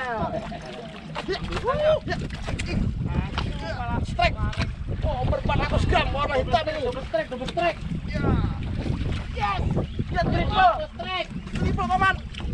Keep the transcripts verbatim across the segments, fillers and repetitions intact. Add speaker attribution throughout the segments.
Speaker 1: Strike. Oh, berempat ratus gram warna hitam ini.
Speaker 2: Double strike, double strike.
Speaker 1: Ya. Yes. Ya triple.
Speaker 2: Strike.
Speaker 1: Triple paman.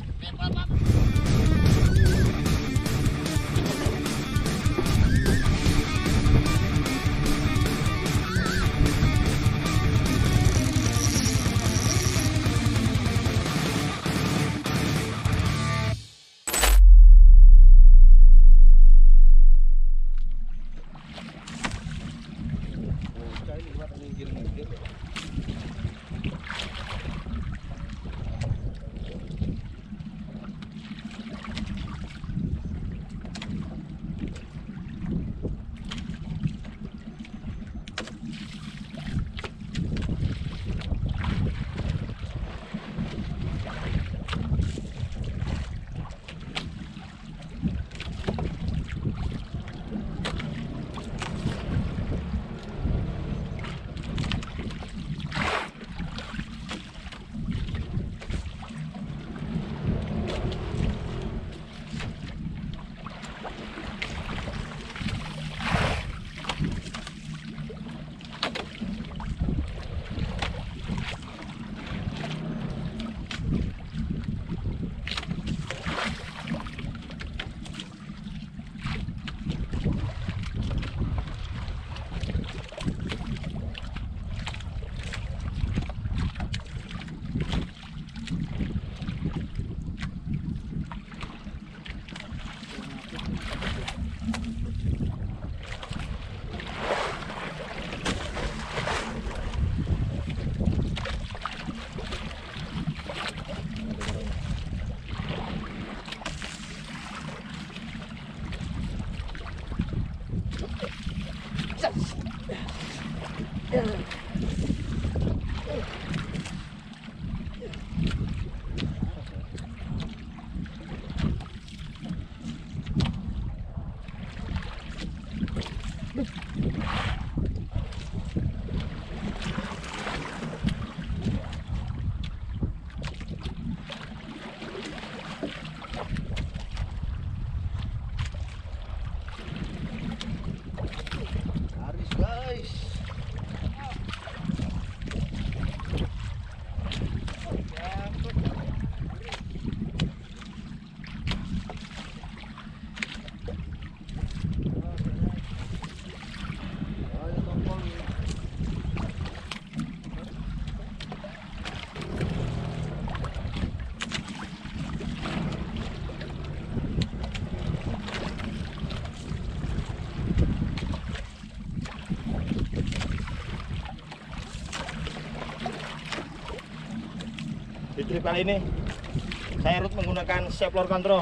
Speaker 1: Di trip kali ini saya rut menggunakan Chevlor Control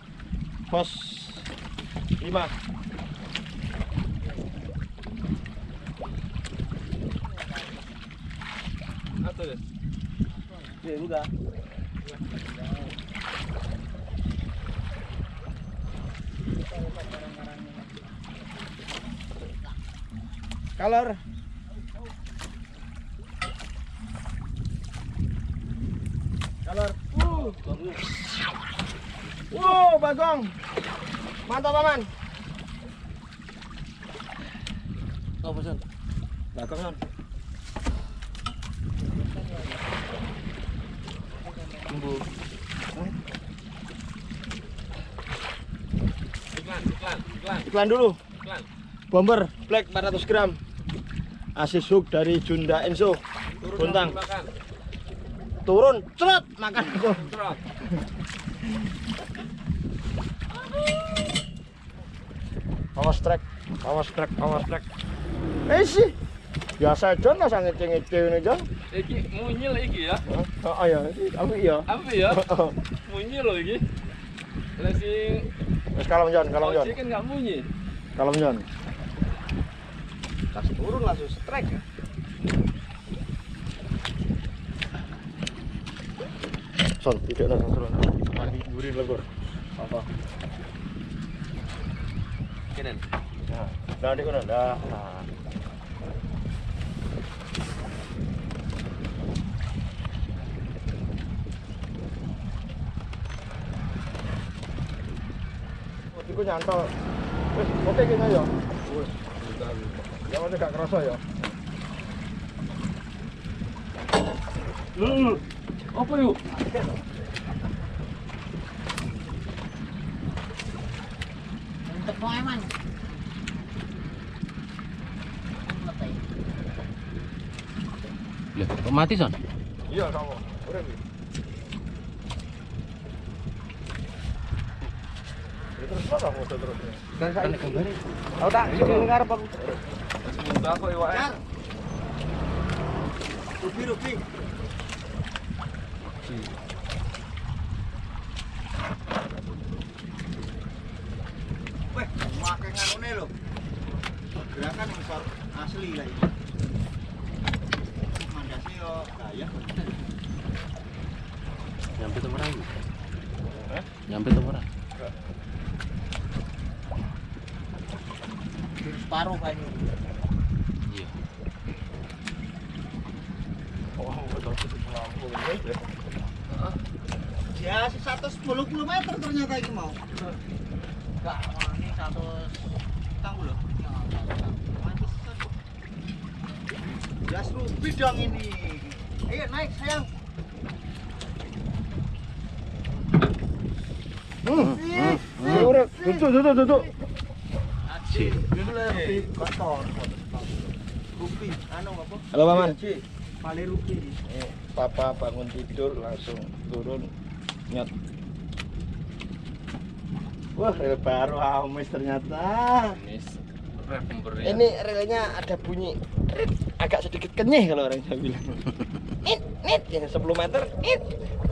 Speaker 1: Boss lima.
Speaker 2: Atau ya?
Speaker 1: Ya udah. Color. Color. Uh. Wow, bagong. Mantap, Paman.
Speaker 2: Oh, pesan.
Speaker 1: Bagong, Son.
Speaker 2: Tunggu. Iklan, iklan, iklan.
Speaker 1: Iklan dulu.
Speaker 2: Iklan.
Speaker 1: Bomber Black empat ratus gram. Asis hook dari Junda Enso.
Speaker 2: Turun
Speaker 1: Bontang.
Speaker 2: makan.
Speaker 1: Turun, cerot, makan aku.
Speaker 2: Cerot.
Speaker 1: Awas trek, awas trek, awas trek. Eh sih, biasa John lah sangat ngece ini John.
Speaker 2: Iki munyil iki ya.
Speaker 1: Oh iya, aku iya.
Speaker 2: Apa ya? Munyil loh iki. Lah sing
Speaker 1: Wes kalem John, kalem John.
Speaker 2: ojek kan enggak munyi.
Speaker 1: Kalem John. Kasih turun langsung strike ya. Son, tidak langsung turun. Mandi burin legor. Apa?
Speaker 2: Kenen.
Speaker 1: Nah, dah di kono dah. Nah. iku nyantol. Wis, oke kene ya. Wis, ya wis gak kerasa ya.
Speaker 2: Lho, apa yuk?
Speaker 3: Untuk Eman.
Speaker 4: Loh, kok mati son?
Speaker 1: Iya, sama. Urip. Terus apa foto terus?
Speaker 4: Kan kan gambare.
Speaker 1: Aku tak sing ngarep aku.
Speaker 2: Semoga kok iwak.
Speaker 3: Rupi rupi. Weh, makan nganune lho. Gerakan besar asli lah ini. Mandasnya yo gaya.
Speaker 4: Nyampe tuh orang.
Speaker 2: Hah?
Speaker 4: Nyampe tuh orang.
Speaker 3: Separuh kan ini.
Speaker 4: Iya.
Speaker 1: Oh, betul betul lampu ini.
Speaker 3: Ya, seratus sepuluh kilometer ternyata ini mau. Enggak, ini seratus tangguh loh. Jas rupi dong ini. Ayo naik sayang.
Speaker 1: Hmm. Hmm. Urip, duduk duduk duduk.
Speaker 4: Si.
Speaker 3: Dulu lah rupi kotor. Rupi, anu apa?
Speaker 1: Halo Paman.
Speaker 3: Pale rupi.
Speaker 1: Eh, Papa bangun tidur langsung turun nyot. Wah, rel baru amis ternyata.
Speaker 2: Ini rem pemberi.
Speaker 1: Ini relnya ada bunyi rit, agak sedikit kenyih kalau orang Jawa bilang. Nit, nit, ya sepuluh meter, nit.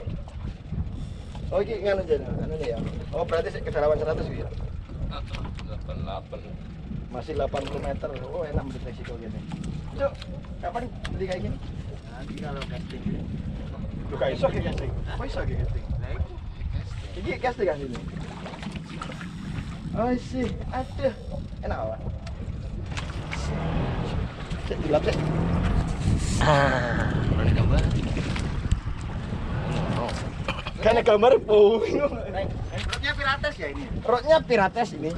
Speaker 1: Oh, ini nganu jan, anu ya. Oh, berarti kedalaman seratus ya.
Speaker 2: delapan puluh delapan.
Speaker 1: Masih delapan puluh meter. Oh, enak mendeteksi kalau gini. Cuk, kapan beli kayak gini?
Speaker 3: Nanti kalau casting.
Speaker 1: Lu kayak iso kayak casting. Kok iso kayak casting? Ini casting kan ini. Oh sih, aduh, enak banget. Cek dilap cek.
Speaker 4: Ah, orang gambar. Oh.
Speaker 1: Karena gambar puing.
Speaker 3: Rotnya pirates ya ini.
Speaker 1: Rotnya pirates ini.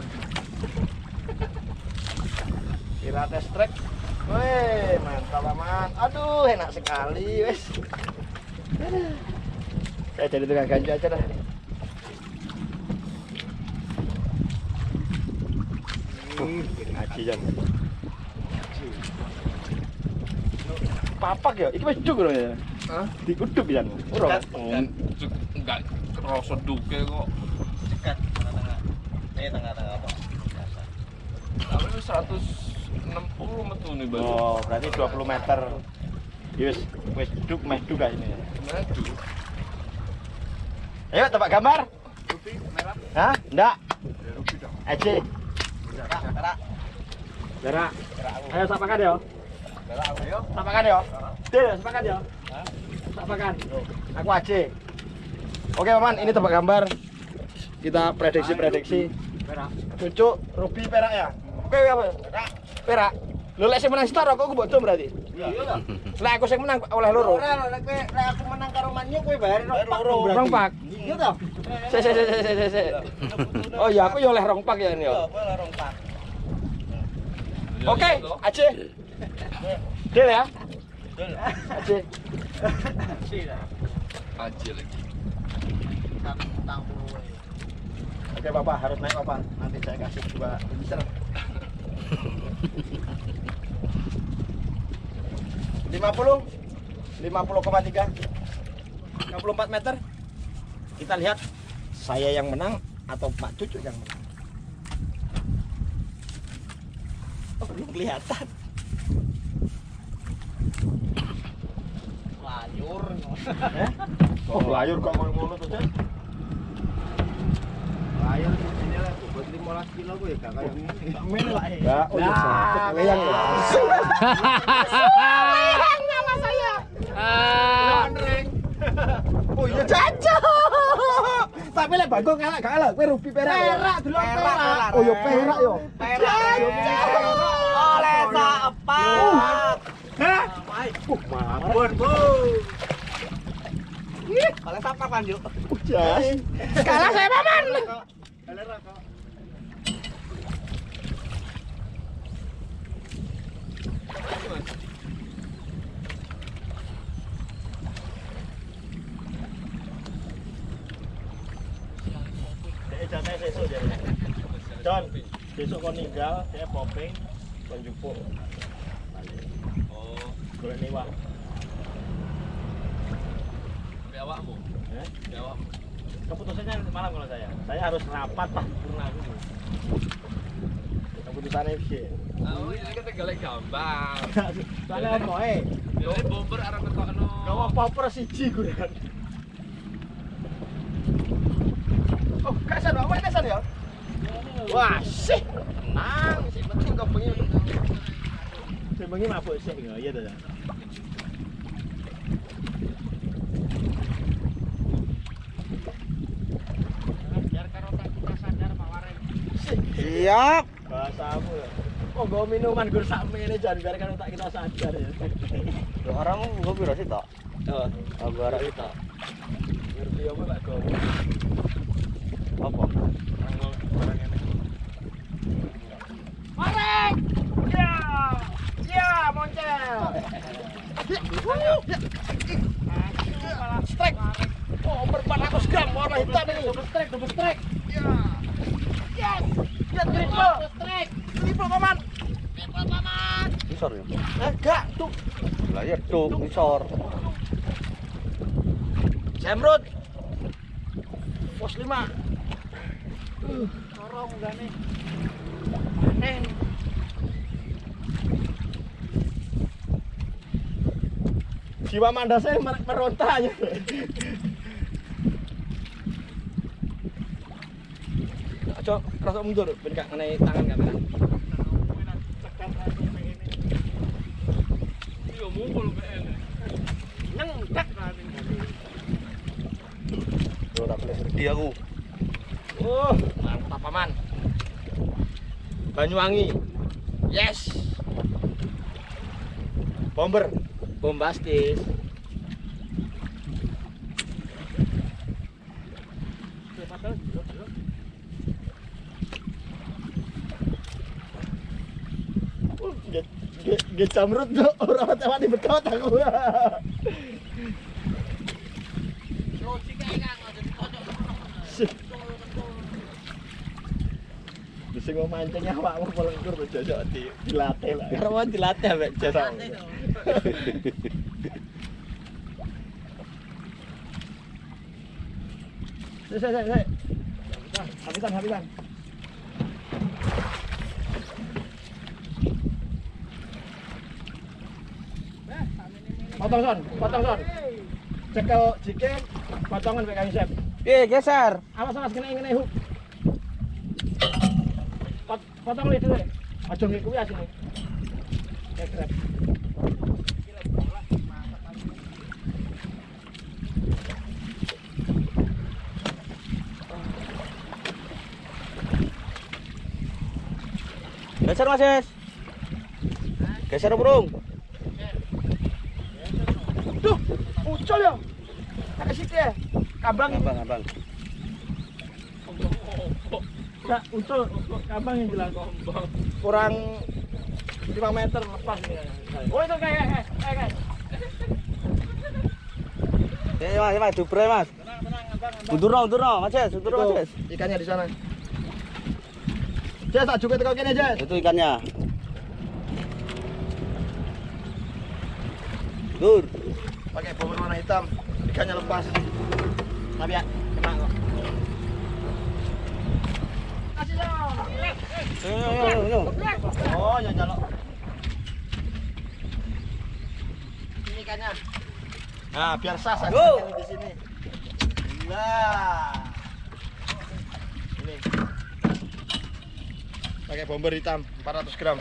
Speaker 1: Pirates trek. Wih, mantap aman. Aduh, enak sekali, wes. Aduh. Saya jadi tukang ganja aja dah. Ngaji jam. Papak ya, iki wis duk lho ya.
Speaker 2: Hah?
Speaker 1: Dikuduk ya. Ora.
Speaker 2: Enggak kerasa duke kok.
Speaker 3: Dekat tengah-tengah. Eh tengah-tengah apa?
Speaker 2: Tapi seratus enam puluh metu nih Bang.
Speaker 1: Oh, berarti dua puluh meter. Wis, wis duk meh duk kayak ini.
Speaker 2: Maju.
Speaker 1: Ayo tebak gambar.
Speaker 3: Rupi merah.
Speaker 1: Hah? Ndak.
Speaker 3: Rupi dong.
Speaker 1: Eci.
Speaker 3: Gerak, gerak.
Speaker 1: Gerak. Ayo sapakan ya.
Speaker 3: Gerak ayo.
Speaker 1: Sapakan ya. Dil, sapakan ya. Sapakan. Aku Aci. Oke, Paman, ini tebak gambar. Kita prediksi-prediksi.
Speaker 3: Merah.
Speaker 1: Cucuk Ruby perak ya. Oke, apa? Perak. Perak. Lho lek sing menang stor kok aku mbok dom berarti.
Speaker 3: Iya lah.
Speaker 1: Lek aku sing menang oleh loro.
Speaker 3: Ora lek kowe lek aku menang karo mannya kowe bayar loro.
Speaker 1: Rong pak.
Speaker 3: Iya toh?
Speaker 1: Se se se se se se. Oh iya, aku ya oleh rong pak ya ini ya.
Speaker 3: kowe lah rong pak.
Speaker 1: Oke, Aci. Deal ya. Aci.
Speaker 2: Aja lagi.
Speaker 3: Tang puluh.
Speaker 1: Oke, Bapak harus naik Bapak. Nanti saya kasih dua user. lima puluh lima puluh koma tiga enam puluh empat meter. Kita lihat saya yang menang atau Pak Cucu yang menang. Oh, belum kelihatan.
Speaker 3: Layur.
Speaker 1: Eh? Oh, layur kok ngono tuh, Cek?
Speaker 3: Layur ini lah buat lima belas kilo gue ya gak kayak gini.
Speaker 1: Men lah. Ya, oh iya. Weyang ya. Nama saya.
Speaker 4: Ah.
Speaker 1: Oh iya caca. Tapi lek bagong elek gak elek kowe rupi perak. Perak dulu perak. Oh yo perak yo.
Speaker 3: Perak. Oleh apa?
Speaker 1: Hah?
Speaker 3: Uh, mabon, Bu. Oleh apa kan, Yuk?
Speaker 1: Jas. Kalah saya Paman.
Speaker 3: Kalah kok.
Speaker 2: Mas.
Speaker 1: Dek jatah sesuk jare. Don, besok kau ninggal, saya popping, kau jupuk.
Speaker 2: Oh,
Speaker 1: Golek niwak.
Speaker 2: sampai awakmu.
Speaker 1: Eh?
Speaker 2: Sampai awakmu.
Speaker 1: Keputusannya nanti malam kalau saya. Saya harus rapat pak purna dulu. Keputusannya sih.
Speaker 2: Oh, ini kan tinggal gampang.
Speaker 1: Soalnya apa eh?
Speaker 2: Jadi bomber arah ketokno.
Speaker 1: Gak mau popper siji gue kan. Oh, kasan apa ini kasan ya? Wah, sih. Tenang, sih penting kau bengi. Sih bengi mabuk sih enggak iya dah.
Speaker 3: Biarkan otak kita sadar Pak Waren.
Speaker 1: Siap. Bahasamu ya. Oh, gue minuman gue sak ini jangan biarkan otak kita sadar ya.
Speaker 3: Loh orang gue biro sih tok.
Speaker 1: Oh,
Speaker 3: Aku arek itu.
Speaker 1: ngerti apa Pak Go?
Speaker 3: Apa?
Speaker 2: Barang barang ini.
Speaker 1: Marek! Ya! Ya, moncel! Strike! Oh, berempat ratus gram warna hitam ini. Double strike, double strike. Ya! Yes! Ya, triple! Strike! Triple, Paman! Triple, Paman!
Speaker 3: Isor ya?
Speaker 1: Eh, enggak, tuh.
Speaker 3: Lah ya tuh isor.
Speaker 1: Jamrut! Pos lima. Uh,
Speaker 3: Sorong enggak nih?
Speaker 1: aneh. Jiwa manda saya mer- meronta aja. Coba rasa mundur, ben gak ngenai tangan kamera.
Speaker 2: Iya, mumpul P N.
Speaker 1: Nengdak nanti.
Speaker 3: Yo tak boleh sedih aku.
Speaker 1: Oh, mantap Paman. Banyuwangi. Yes. Bomber. Bombastis. Oh, ge ge ge jamrut tuh orang tewani bekawat aku.
Speaker 3: Logik kae kan aja dikocok.
Speaker 1: Bisa mau mancing awakmu pelengkur tuh jajak di dilatih lah. Karena dilatih ambek jasa. Saya saya saya. Habisan habisan. Potong son, potong son. Cekel jikin, potongan kayak kami chef.
Speaker 3: Eh geser.
Speaker 1: Awas awas kena ingin hook. Pot, potong lihat dulu. Aja ngik kuwi asine. Kayak grab.
Speaker 3: Geser Mas Yes. Geser burung.
Speaker 1: Duh, ucul ya. Pakai situ ya. Kabang.
Speaker 3: Abang abang.
Speaker 1: Enggak, ucul kabang yang jelas. Kurang lima meter lepas ini. Oh, itu kayak kayak kayak. kayak.
Speaker 3: Ya Mas, Mas, dubre Mas.
Speaker 1: Tenang, tenang, abang, abang.
Speaker 3: Undur no, undur no, Mas Yes, undur Mas
Speaker 1: Itu,
Speaker 3: Yes.
Speaker 1: ikannya di sana. Jas, tak juga tekan kene, Jas.
Speaker 3: Itu ikannya. Dur.
Speaker 1: Pakai bumbu warna hitam, ikannya lepas. Tapi ya, kena kok. Kasih dong.
Speaker 3: Yo yo yo yo.
Speaker 1: Oh, ya jalok. Ini ikannya. Nah, biar sah saya
Speaker 3: Go.
Speaker 1: ikan di sini. Nah. Ini. Pakai bomber hitam empat ratus gram.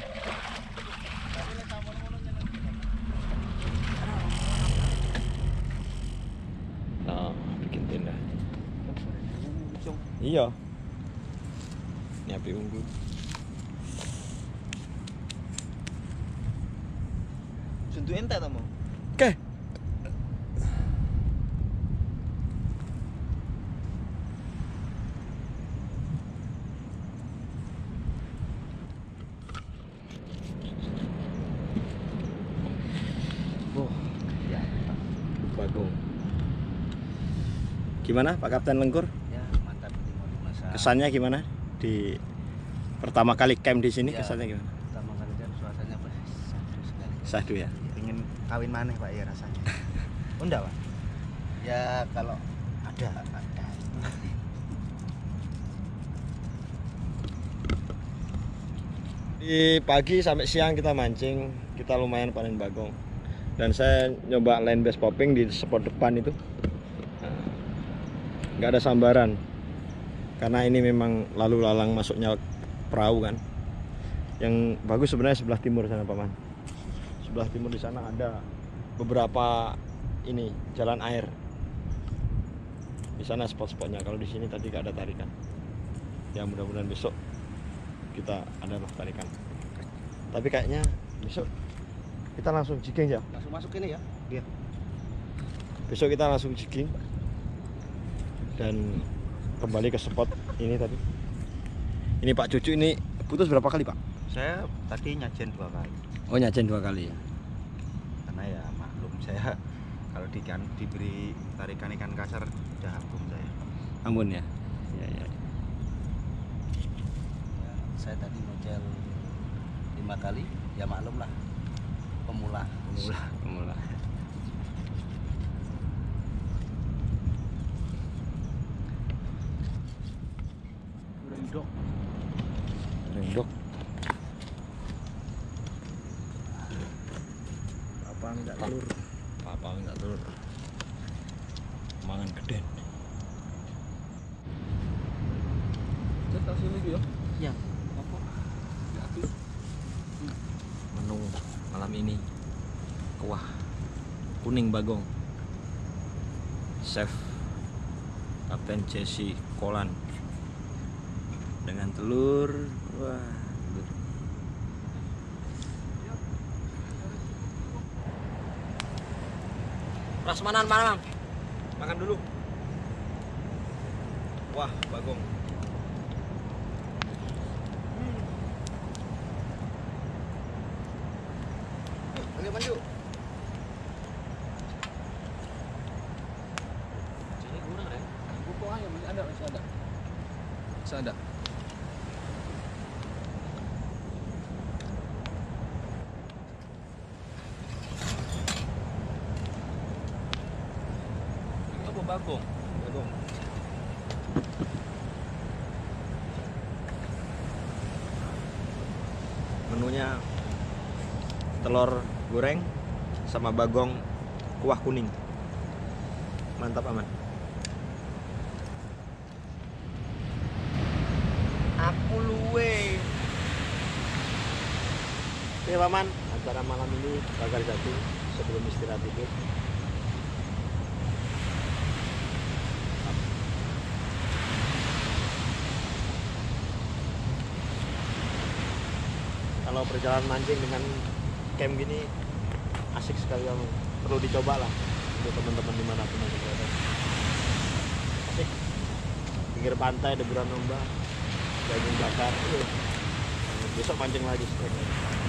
Speaker 2: Nah, bikin tenda. Iya. Ini api unggun.
Speaker 3: Suntuk ente ta mau?
Speaker 2: Oke.
Speaker 1: Gimana Pak Kapten Lengkur?
Speaker 3: Ya mantap di mau dimasak.
Speaker 1: Kesannya gimana di pertama kali camp di sini?
Speaker 3: Ya.
Speaker 1: Kesannya gimana?
Speaker 3: Pertama kali kan suasananya apa? Sadu sekali.
Speaker 1: Sadu ya.
Speaker 5: Ingin kawin maneh Pak ya rasanya. Oh enggak Pak?
Speaker 3: Ya kalau
Speaker 5: Ada.
Speaker 3: ada.
Speaker 1: Di pagi sampai siang kita mancing, kita lumayan panen bagong. Dan saya nyoba line bass popping di spot depan itu. Nah, nggak ada sambaran. Karena ini memang lalu lalang masuknya perahu kan. Yang bagus sebenarnya sebelah timur sana Paman. Sebelah timur di sana ada beberapa ini jalan air. Di sana spot-spotnya. Kalau di sini tadi nggak ada tarikan. Ya mudah-mudahan besok kita ada tarikan. Tapi kayaknya besok kita langsung jigging ya.
Speaker 3: Langsung masuk ini ya.
Speaker 5: Iya.
Speaker 1: Besok kita langsung jigging dan kembali ke spot ini tadi. Ini Pak Cucu ini putus berapa kali Pak?
Speaker 5: Saya tadi nyajen dua kali.
Speaker 1: Oh nyajen dua kali ya.
Speaker 5: Karena ya maklum saya kalau di kan diberi tarikan ikan kasar udah ampun saya.
Speaker 1: Ampun ya. Ya ya.
Speaker 3: Ya, saya tadi ngocel lima kali, ya maklum lah. Pemula.
Speaker 1: Pemula, pemula.
Speaker 3: Rendok.
Speaker 1: Rendok. Apa minta telur? Apa minta telur? Mangan geden.
Speaker 2: Kita sini dia.
Speaker 3: Ya.
Speaker 2: Apa? Ya habis.
Speaker 1: Menu malam ini kuah kuning bagong. Chef Kapten Jesse Kolan dengan telur. Wah, telur. Prasmanan mana, Bang? Makan dulu. Wah, bagong. Oke, maju.
Speaker 2: Sini kurang ya. Buku aja masih ada, masih ada. Masih ada. Ini apa bagong?
Speaker 1: Bagong. Menunya telur goreng sama bagong kuah kuning. Mantap aman. Aku luwe. Oke paman, acara malam ini bakar jatuh sebelum istirahat tidur. Kalau perjalanan mancing dengan camp gini asik sekali kamu, perlu dicoba lah untuk teman-teman dimanapun yang berada. Asik, pinggir pantai, deburan ombak, daging bakar. Uh. Besok mancing lagi.